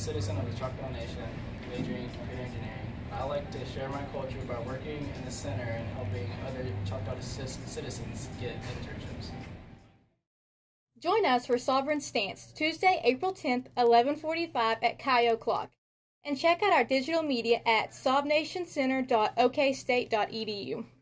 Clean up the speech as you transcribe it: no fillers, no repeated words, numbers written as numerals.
citizen of the Choctaw Nation, majoring in computer engineering. I like to share my culture by working in the center and helping other Choctaw citizens get internships. Join us for Sovereign Stance, Tuesday, April 10th, 11:45 at Chi O'Clock. And check out our digital media at sovnationcenter.okstate.edu.